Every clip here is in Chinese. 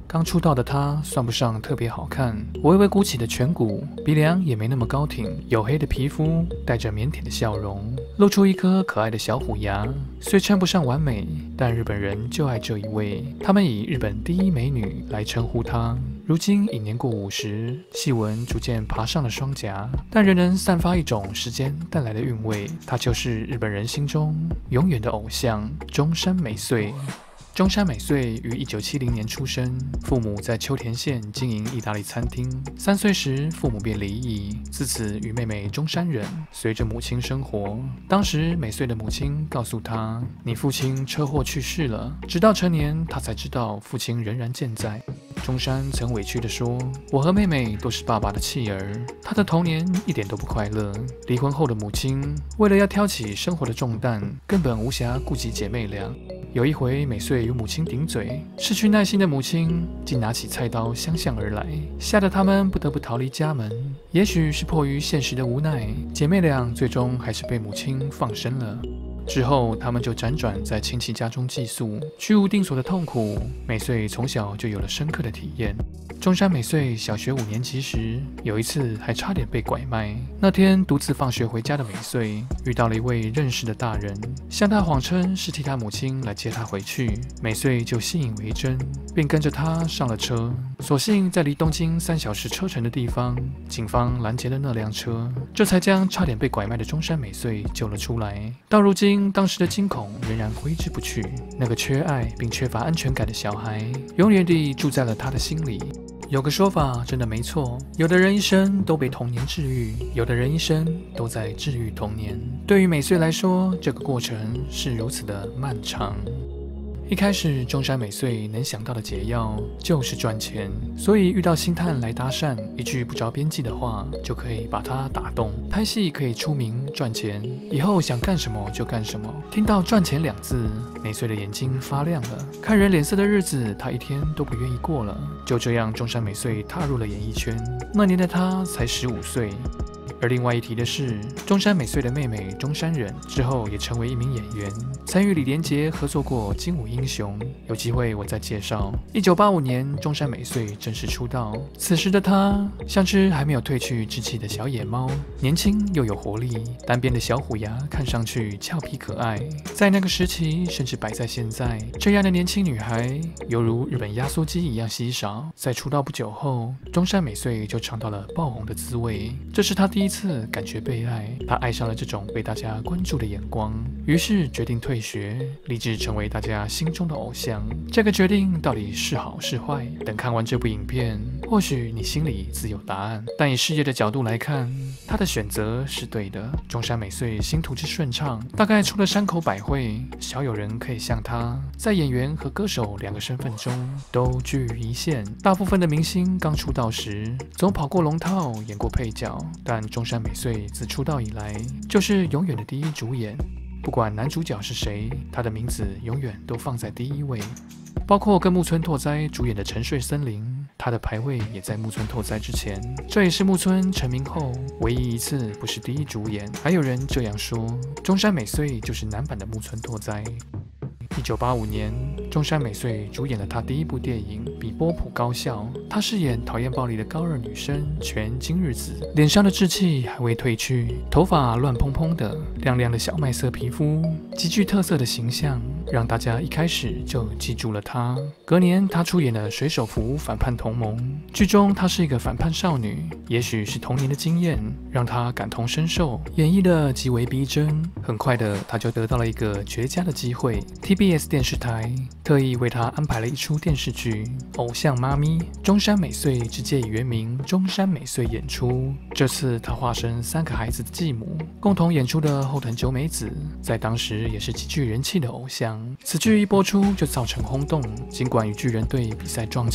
刚出道的她算不上特别好看，微微鼓起的颧骨，鼻梁也没那么高挺，黝黑的皮肤，带着腼腆的笑容，露出一颗可爱的小虎牙。虽称不上完美，但日本人就爱这一位，他们以日本第一美女来称呼她。如今已年过50，细纹逐渐爬上了双颊，但仍能散发一种时间带来的韵味。她就是日本人心中永远的偶像中山美穗。中山美穗于1970年出生，父母在秋田县经营意大利餐厅。3岁时，父母便离异，自此与妹妹中山人随着母亲生活。当时，美穗的母亲告诉她：“你父亲车祸去世了。”直到成年，她才知道父亲仍然健在。中山曾委屈地说：“我和妹妹都是爸爸的弃儿，他的童年一点都不快乐。离婚后的母亲为了要挑起生活的重担，根本无暇顾及姐妹俩。有一回，美穗与母亲顶嘴，失去耐心的母亲竟拿起菜刀相向而来，吓得他们不得不逃离家门。也许是迫于现实的无奈，姐妹俩最终还是被母亲放生了。之后，他们就辗转在亲戚家中寄宿，居无定所的痛苦，美穗从小就有了深刻的体验。中山美穗小学5年级时，有一次还差点被拐卖。那天独自放学回家的美穗遇到了一位认识的大人，向他谎称是替他母亲来接她回去。美穗就信以为真，并跟着他上了车。所幸在离东京3小时车程的地方，警方拦截了那辆车，这才将差点被拐卖的中山美穗救了出来。到如今，当时的惊恐仍然挥之不去。那个缺爱并缺乏安全感的小孩，永远地住在了他的心里。有个说法真的没错，有的人一生都被童年治愈，有的人一生都在治愈童年。对于美穗来说，这个过程是如此的漫长。一开始，中山美穗能想到的解药就是赚钱，所以遇到星探来搭讪，一句不着边际的话就可以把他打动。拍戏可以出名赚钱，以后想干什么就干什么。听到赚钱2字，美穗的眼睛发亮了。看人脸色的日子，她一天都不愿意过了。就这样，中山美穗踏入了演艺圈。那年的她才15岁。而另外一提的是，中山美穗的妹妹中山人之后也成为一名演员，曾与李连杰合作过《精武英雄》，有机会我再介绍。1985年，中山美穗正式出道，此时的她像只还没有褪去稚气的小野猫，年轻又有活力，单边的小虎牙看上去俏皮可爱。在那个时期，甚至摆在现在，这样的年轻女孩犹如日本压缩机一样稀少。在出道不久后，中山美穗就尝到了爆红的滋味，这是她第一次感觉被爱，她爱上了这种被大家关注的眼光，于是决定退学，立志成为大家心中的偶像。这个决定到底是好是坏？等看完这部影片，或许你心里自有答案。但以事业的角度来看，她的选择是对的。中山美穗星途之顺畅，大概除了山口百惠，少有人可以像她，在演员和歌手2个身份中都居于一线。大部分的明星刚出道时，总跑过龙套，演过配角，但中山美穗自出道以来，就是永远的第一主演。不管男主角是谁，她的名字永远都放在第1位。包括跟木村拓哉主演的《沉睡森林》，她的排位也在木村拓哉之前。这也是木村成名后唯一一次不是第一主演。还有人这样说，中山美穗就是男版的木村拓哉。1985年，中山美穗主演了她第1部电影《比波普高校》，她饰演讨厌暴力的高2女生泉今日子，脸上的稚气还未褪去，头发乱蓬蓬的，亮亮的小麦色皮肤，极具特色的形象，让大家一开始就记住了她。隔年，她出演了《水手服反叛同盟》，剧中她是一个反叛少女，也许是童年的经验让她感同身受，演绎得极为逼真。很快的，她就得到了一个绝佳的机会。TBS 电视台特意为她安排了一出电视剧《偶像妈咪》，中山美穗直接以原名中山美穗演出。这次她化身3个孩子的继母，共同演出的后藤久美子，在当时也是极具人气的偶像。此剧一播出就造成轰动，尽管与巨人队比赛撞期，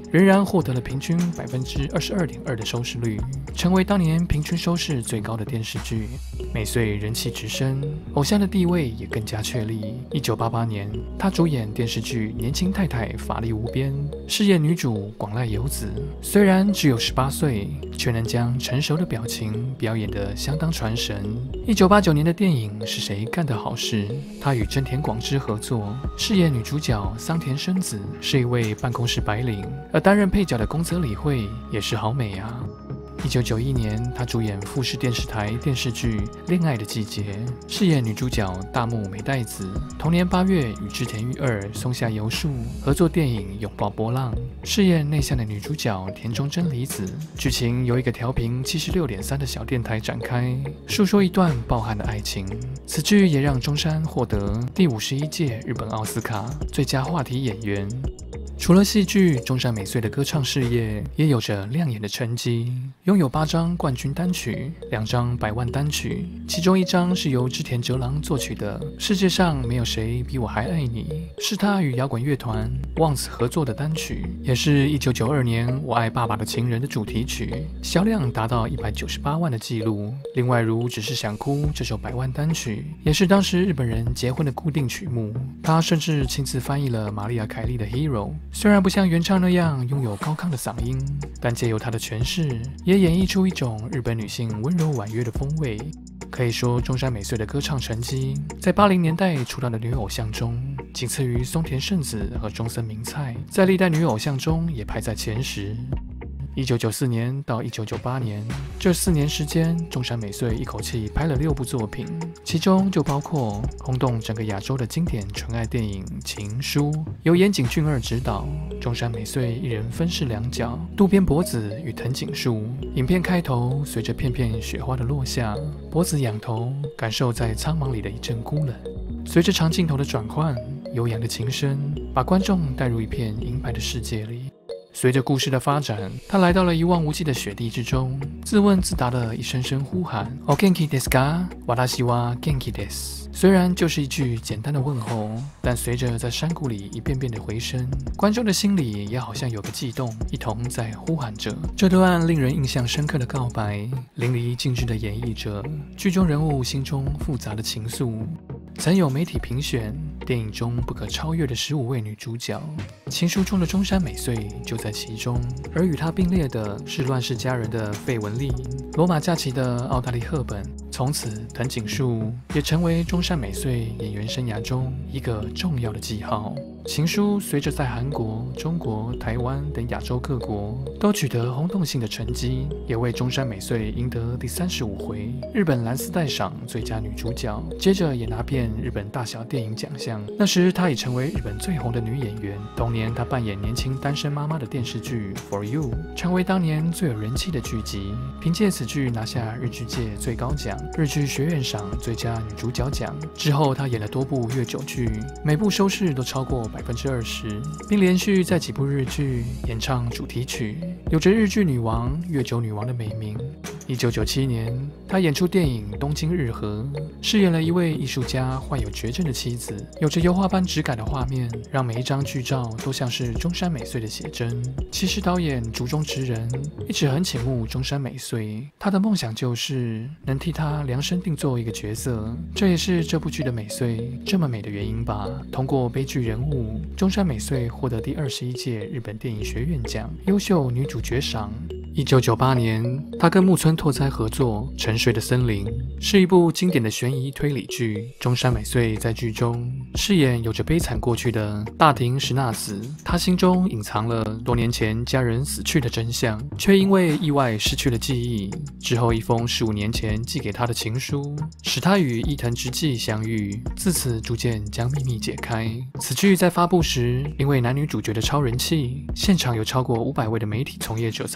仍然获得了平均22.2%的收视率，成为当年平均收视最高的电视剧。美穗人气直升，偶像的地位也更加确立。1988年，她主演电视剧《年轻太太法力无边》，饰演女主广濑由子。虽然只有18岁，却能将成熟的表情表演得相当传神。1989年的电影是谁干的好事？她与真田广之合作，饰演女主角桑田伸子，是一位办公室白领，而担任配角的宫泽理惠也是好美啊。1991年，她主演富士电视台电视剧《恋爱的季节》，饰演女主角大木美代子。同年8月，与织田裕二、松下由树合作电影《拥抱波浪》，饰演内向的女主角田中真理子。剧情由一个调频76.3的小电台展开，述说一段爆汗的爱情。此剧也让中山获得第51届日本奥斯卡最佳话题演员。除了戏剧，中山美穗的歌唱事业也有着亮眼的成绩，拥有8张冠军单曲，2张百万单曲，其中1张是由织田哲郎作曲的《世界上没有谁比我还爱你》，是他与摇滚乐团 Once 合作的单曲，也是1992年《我爱爸爸的情人》的主题曲，销量达到198万的纪录。另外如《只是想哭》这首百万单曲，也是当时日本人结婚的固定曲目，他甚至亲自翻译了玛丽亚·凯莉的《Hero》。虽然不像原唱那样拥有高亢的嗓音，但借由她的诠释，也演绎出一种日本女性温柔婉约的风味。可以说，中山美穗的歌唱成绩，在80年代出道的女偶像中，仅次于松田圣子和中森明菜，在历代女偶像中也排在前10。1994年到1998年这4年时间，中山美穗一口气拍了6部作品，其中就包括轰动整个亚洲的经典纯爱电影《情书》，由岩井俊二执导，中山美穗一人分饰2角，渡边博子与藤井树。影片开头，随着片片雪花的落下，博子仰头感受在苍茫里的一阵孤冷，随着长镜头的转换，悠扬的琴声把观众带入一片银白的世界里。随着故事的发展，他来到了一望无际的雪地之中，自问自答的一声声呼喊 O genki desu ka？ watashi wa genki desu。虽然就是一句简单的问候，但随着在山谷里一遍遍的回声，观众的心里也好像有个悸动，一同在呼喊着。这段令人印象深刻的告白，淋漓尽致地演绎着剧中人物心中复杂的情愫。曾有媒体评选电影中不可超越的15位女主角，情书中的中山美穗就在其中，而与她并列的是乱世佳人的费雯丽、罗马假期的奥黛丽·赫本。从此，藤井树也成为中山美穗演员生涯中一个重要的记号。情书随着在韩国、中国、台湾等亚洲各国都取得轰动性的成绩，也为中山美穗赢得第35回日本蓝丝带赏最佳女主角，接着也拿遍日本大小电影奖项。那时她已成为日本最红的女演员。同年，她扮演年轻单身妈妈的电视剧《For You》，成为当年最有人气的剧集，凭借此剧拿下日剧界最高奖日剧学院赏最佳女主角奖。之后，她演了多部月9剧，每部收视都超过20%，并连续在几部日剧演唱主题曲，有着日剧女王、月9女王的美名。1997年，她演出电影《东京日和》，饰演了一位艺术家患有绝症的妻子，有着油画般质感的画面，让每一张剧照都像是中山美穗的写真。其实导演竹中直人一直很倾慕中山美穗，他的梦想就是能替她量身定做一个角色，这也是这部剧的美穗这么美的原因吧。通过悲剧人物，中山美穗获得第21届日本电影学院奖优秀女主角赏。1998年，她跟木村拓哉合作《沉睡的森林》，是一部经典的悬疑推理剧。中山美穗在剧中饰演有着悲惨过去的大庭石那子，她心中隐藏了多年前家人死去的真相，却因为意外失去了记忆。之后，一封15年前寄给她的情书，使她与伊藤直纪相遇，自此逐渐将秘密解开。此剧在发布时，因为男女主角的超人气，现场有超过500位的媒体从业者参加。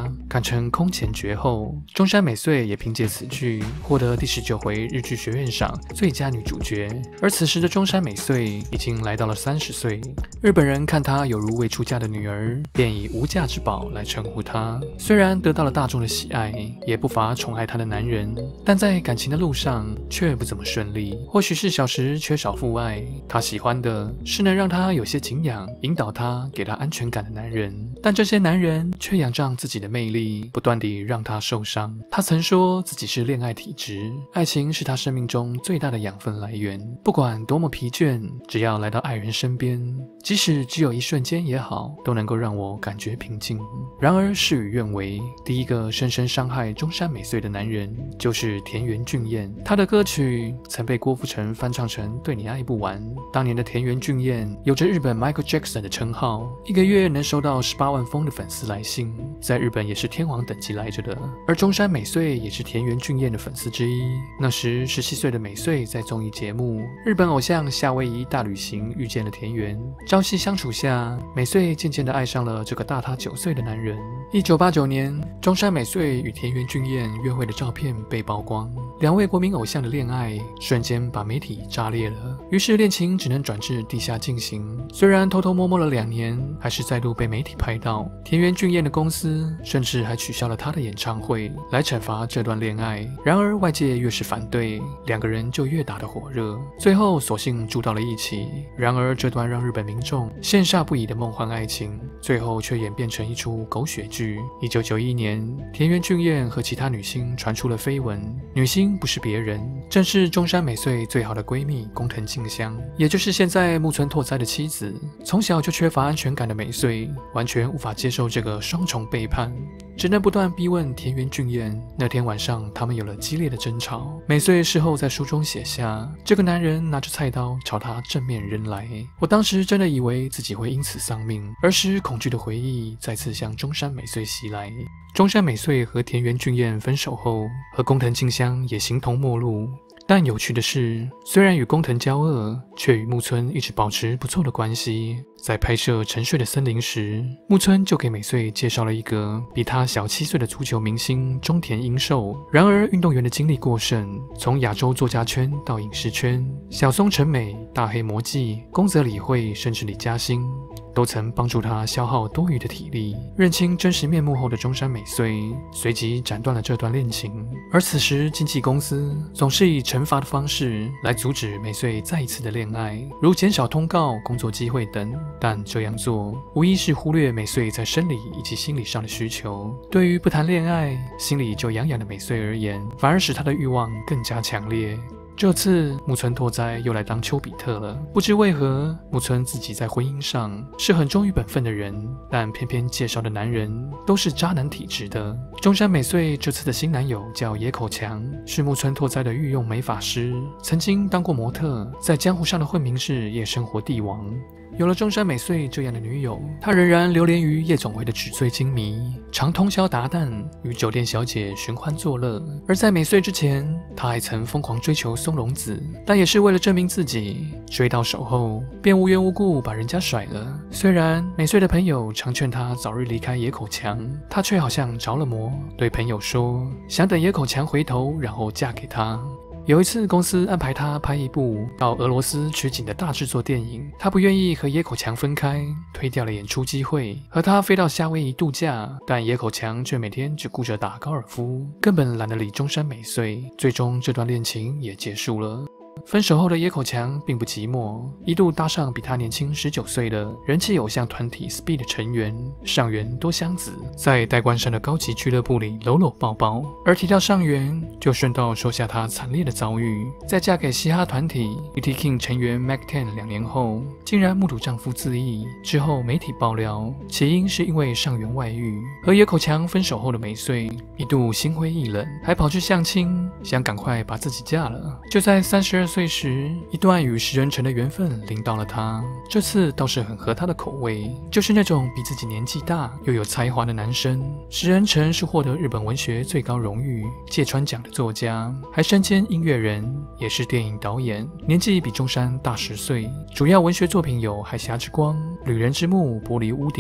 堪称空前绝后。中山美穗也凭借此剧获得第19回日剧学院赏最佳女主角。而此时的中山美穗已经来到了30岁，日本人看她有如未出嫁的女儿，便以无价之宝来称呼她。虽然得到了大众的喜爱，也不乏宠爱她的男人，但在感情的路上却不怎么顺利。或许是小时缺少父爱，她喜欢的是能让她有些敬仰、引导她、给她安全感的男人，但这些男人却仰仗自己的魅力，不断地让她受伤。她曾说自己是恋爱体质，爱情是她生命中最大的养分来源，不管多么疲倦，只要来到爱人身边，即使只有一瞬间也好，都能够让我感觉平静。然而事与愿违，第一个深深伤害中山美穗的男人就是田原俊彦。他的歌曲曾被郭富城翻唱成《对你爱不完》。当年的田原俊彦有着日本 Michael Jackson 的称号，一个月能收到18万封的粉丝来信，在日本也是天王等级来着的。而中山美穗也是田原俊彦的粉丝之一。那时17岁的美穗在综艺节目《日本偶像夏威夷大旅行》遇见了田原，朝夕相处下，美穗渐渐地爱上了这个大她9岁的男人。1989年，中山美穗与田原俊彦约会的照片被曝光，两位国民偶像的恋爱瞬间把媒体炸裂了，于是恋情只能转至地下进行。虽然偷偷摸摸了2年，还是再度被媒体拍到。田原俊彦的公司甚至还取消了他的演唱会，来惩罚这段恋爱。然而外界越是反对，两个人就越打得火热，最后索性住到了一起。然而这段让日本民众羡煞不已的梦幻爱情，最后却演变成一出狗血剧。1991年，田原俊彦和其他女星传出了绯闻，女星不是别人，正是中山美穗最好的闺蜜工藤静香，也就是现在木村拓哉的妻子。从小就缺乏安全感的美穗，完全无法接受这个双重背叛，只能不断逼问田原俊彦。那天晚上，他们有了激烈的争吵。美穗事后在书中写下，这个男人拿着菜刀朝她正面扔来，我当时真的以为自己会因此丧命。儿时恐惧的回忆再次向中山美穗袭来。中山美穗和田原俊彦分手后，和工藤静香也形同陌路。但有趣的是，虽然与工藤交恶，却与木村一直保持不错的关系。在拍摄《沉睡的森林》时，木村就给美穗介绍了一个比他小7岁的足球明星中田英寿。然而运动员的经历过剩，从亚洲作家圈到影视圈，小松诚美、大黑摩季、宫泽理惠，甚至李嘉欣都曾帮助他消耗多余的体力。认清真实面目后的中山美穗随即斩断了这段恋情。而此时经纪公司总是以惩罚的方式来阻止美穗再一次的恋爱，如减少通告、工作机会等。但这样做无疑是忽略美穗在生理以及心理上的需求。对于不谈恋爱心里就痒痒的美穗而言，反而使她的欲望更加强烈。这次木村拓哉又来当丘比特了。不知为何，木村自己在婚姻上是很忠于本分的人，但偏偏介绍的男人都是渣男体质的。中山美穗这次的新男友叫野口强，是木村拓哉的御用美发师，曾经当过模特，在江湖上的混名是夜生活帝王。有了中山美穗这样的女友，他仍然流连于夜总会的纸醉金迷，常通宵达旦与酒店小姐寻欢作乐。而在美穗之前，他还曾疯狂追求松隆子，但也是为了证明自己，追到手后便无缘无故把人家甩了。虽然美穗的朋友常劝他早日离开野口强，他却好像着了魔，对朋友说想等野口强回头，然后嫁给他。有一次，公司安排他拍一部到俄罗斯取景的大制作电影，他不愿意和野口强分开，推掉了演出机会，和他飞到夏威夷度假。但野口强却每天只顾着打高尔夫，根本懒得理中山美穗。最终，这段恋情也结束了。分手后的野口强并不寂寞，一度搭上比他年轻19岁的人气偶像团体 Speed 成员上原多香子，在代官山的高级俱乐部里搂搂抱抱。而提到上原，就顺道说下她惨烈的遭遇。在嫁给嘻哈团体 UT King 成员 Mac 10 2年后，竟然目睹丈夫自缢。之后媒体爆料，起因是因为上原外遇。和野口强分手后的美穗一度心灰意冷，还跑去相亲，想赶快把自己嫁了。就在32岁时，一段与石人成的缘分临到了他。这次倒是很合他的口味，就是那种比自己年纪大又有才华的男生。石人成是获得日本文学最高荣誉芥川奖的作家，还身兼音乐人，也是电影导演，年纪比中山大10岁。主要文学作品有《海峡之光》、《旅人之墓》、《玻璃屋顶》。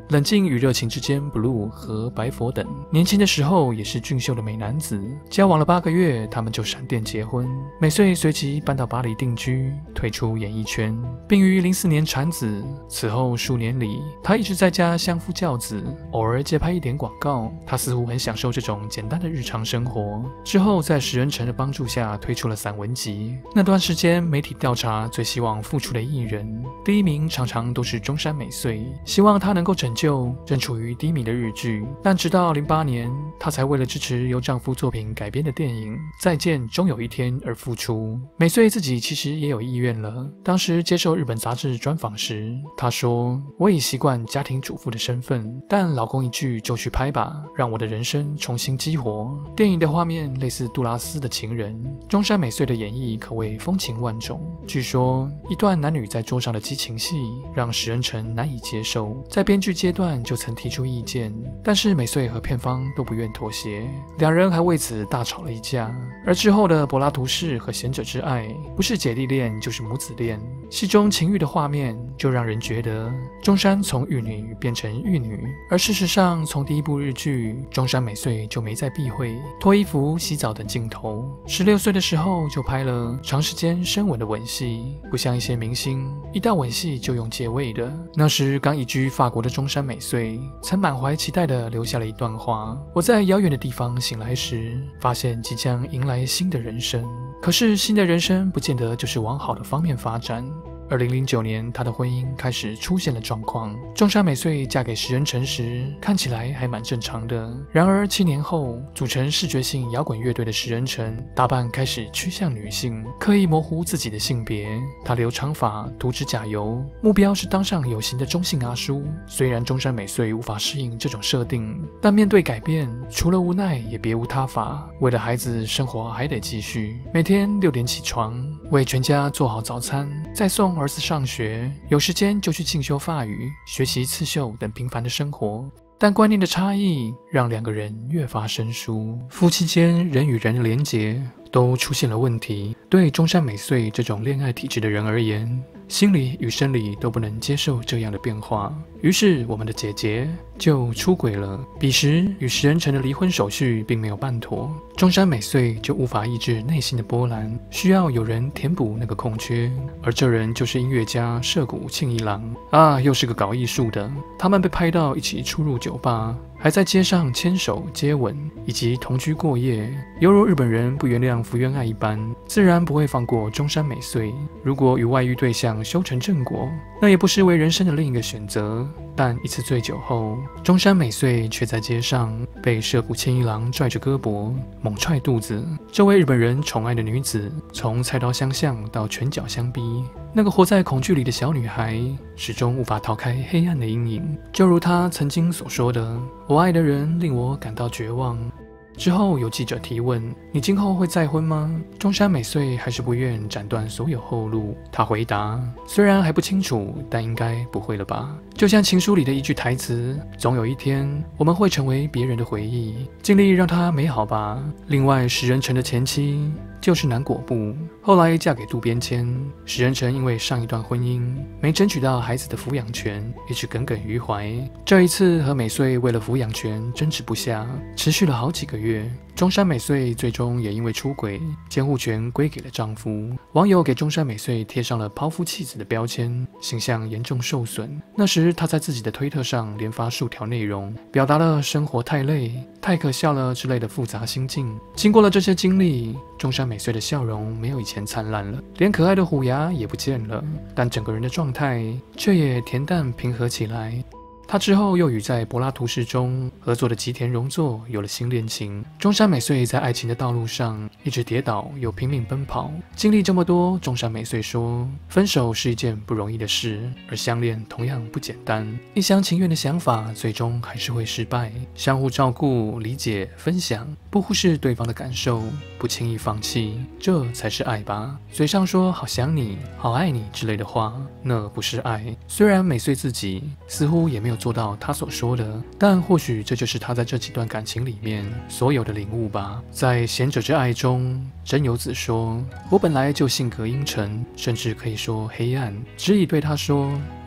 冷静与热情之间 ，Blue 和白佛等年轻的时候也是俊秀的美男子。交往了8个月，他们就闪电结婚。美穗随即搬到巴黎定居，退出演艺圈，并于04年产子。此后数年里，他一直在家相夫教子，偶尔接拍一点广告。他似乎很享受这种简单的日常生活。之后，在石人成的帮助下，推出了散文集。那段时间，媒体调查最希望复出的艺人，第一名常常都是中山美穗，希望她能够拯救正处于低迷的日剧。但直到08年，她才为了支持由丈夫作品改编的电影《再见终有一天》而复出。美穗自己其实也有意愿了。当时接受日本杂志专访时，她说：“我已习惯家庭主妇的身份，但老公一句就去拍吧，让我的人生重新激活。”电影的画面类似杜拉斯的情人，中山美穗的演绎可谓风情万种。据说一段男女在桌上的激情戏让石人成难以接受，在编剧阶段就曾提出意见，但是美穗和片方都不愿妥协，两人还为此大吵了一架。而之后的柏拉图式和贤者之爱，不是姐弟恋就是母子恋，戏中情欲的画面就让人觉得中山从玉女变成玉女，而事实上从第一部日剧中山美穗就没再避讳脱衣服、洗澡等镜头。16岁的时候就拍了长时间深吻的吻戏，不像一些明星一到吻戏就用借位的。那时刚移居法国的中山美穗曾满怀期待地留下了一段话：“我在遥远的地方醒来时，发现即将迎来新的人生。可是新的人生不见得就是往好的方面发展。”2009年，她的婚姻开始出现了状况。中山美穗嫁给石人成时，看起来还蛮正常的。然而7年后，组成视觉性摇滚乐队的石人成，打扮开始趋向女性，刻意模糊自己的性别。她留长发，涂指甲油，目标是当上有型的中性阿叔。虽然中山美穗无法适应这种设定，但面对改变，除了无奈也别无他法。为了孩子，生活还得继续。每天6点起床，为全家做好早餐，再送儿子上学，有时间就去进修法语、学习刺绣等平凡的生活。但观念的差异让两个人越发生疏，夫妻间人与人的连结都出现了问题。对中山美穗这种恋爱体质的人而言，心理与生理都不能接受这样的变化，于是我们的姐姐就出轨了。彼时与石人成的离婚手续并没有办妥，中山美穗就无法抑制内心的波澜，需要有人填补那个空缺，而这人就是音乐家涉谷庆一郎啊，又是个搞艺术的。他们被拍到一起出入酒吧，还在街上牵手接吻，以及同居过夜，犹如日本人不原谅福原爱一般，自然不会放过中山美穗。如果与外遇对象修成正果，那也不失为人生的另一个选择。但一次醉酒后，中山美穗却在街上被涉谷庆一郎拽着胳膊猛踹肚子。这位日本人宠爱的女子，从菜刀相向到拳脚相逼，那个活在恐惧里的小女孩始终无法逃开黑暗的阴影。就如她曾经所说的：“我爱的人令我感到绝望。”之后有记者提问：“你今后会再婚吗？”中山美穗还是不愿斩断所有后路。她回答：“虽然还不清楚，但应该不会了吧。”就像情书里的一句台词：“总有一天，我们会成为别人的回忆，尽力让它美好吧。”另外，石人成的前妻就是南果布，后来嫁给渡边谦。石人成因为上一段婚姻没争取到孩子的抚养权，一直耿耿于怀。这一次和美穗为了抚养权争执不下，持续了好几个月。中山美穗最终也因为出轨，监护权归给了丈夫。网友给中山美穗贴上了抛夫弃子的标签，形象严重受损。那时她在自己的推特上连发数条内容，表达了生活太累、太可笑了之类的复杂心境。经过了这些经历，中山美穗的笑容没有以前灿烂了，连可爱的虎牙也不见了，但整个人的状态却也恬淡平和起来。他之后又与在柏拉图式中合作的吉田荣作有了新恋情。中山美穗在爱情的道路上一直跌倒又拼命奔跑，经历这么多，中山美穗说，分手是一件不容易的事，而相恋同样不简单。一厢情愿的想法最终还是会失败，相互照顾、理解、分享，不忽视对方的感受，不轻易放弃，这才是爱吧。嘴上说好想你、好爱你之类的话，那不是爱。虽然美穗自己似乎也没有做到他所说的，但或许这就是他在这几段感情里面所有的领悟吧。在贤者之爱中，真由子说，我本来就性格阴沉，甚至可以说黑暗，只以对他说，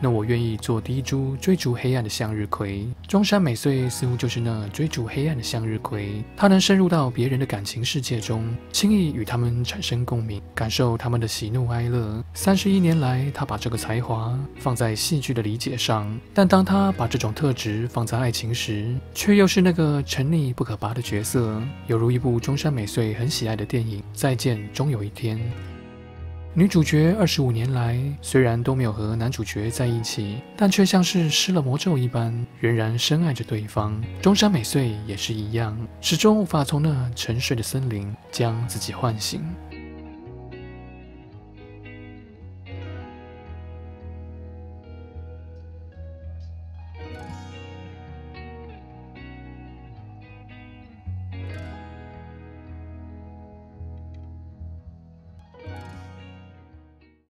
那我愿意做第一株追逐黑暗的向日葵。中山美穗似乎就是那追逐黑暗的向日葵，它能深入到别人的感情世界中，轻易与他们产生共鸣，感受他们的喜怒哀乐。31年来，他把这个才华放在戏剧的理解上，但当他把这种特质放在爱情时，却又是那个沉溺不可拔的角色，犹如一部中山美穗很喜爱的电影《再见，终有一天》。女主角25年来虽然都没有和男主角在一起，但却像是施了魔咒一般，仍然深爱着对方。中山美穗也是一样，始终无法从那沉睡的森林将自己唤醒。